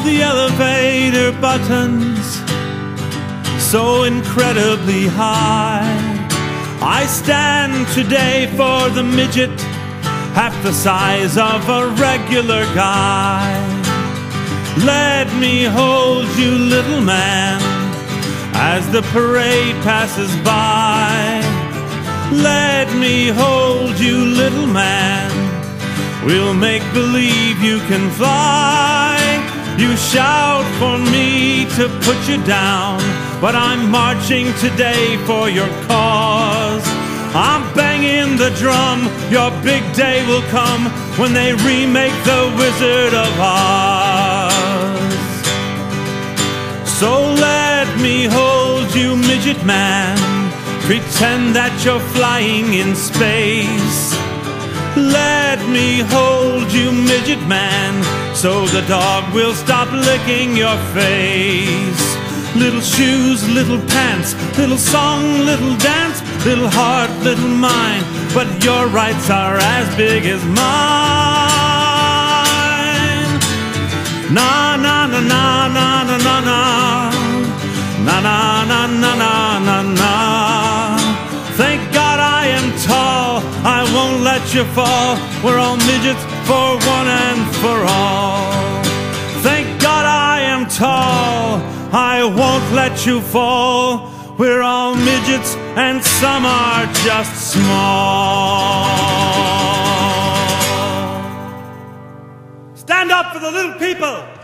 the elevator buttons so incredibly high. I stand today for the midget, half the size of a regular guy. Let me hold you, little man, as the parade passes by. Let me hold you, little man, we'll make believe you can fly. You shout for me to put you down, but I'm marching today for your cause. I'm banging the drum, your big day will come when they remake The Wizard of Oz. So let me hold you, midget man, pretend that you're flying in space. Let me hold you, midget man, so the dog will stop licking your face. Little shoes, little pants, little song, little dance, little heart, little mind, but your rights are as big as mine. Na na na na na na na na na na na na na na. Thank God I am tall, I won't let you fall. We're all midgets for one and for all. Thank God I am tall, I won't let you fall. We're all midgets and some are just small. Stand up for the little people!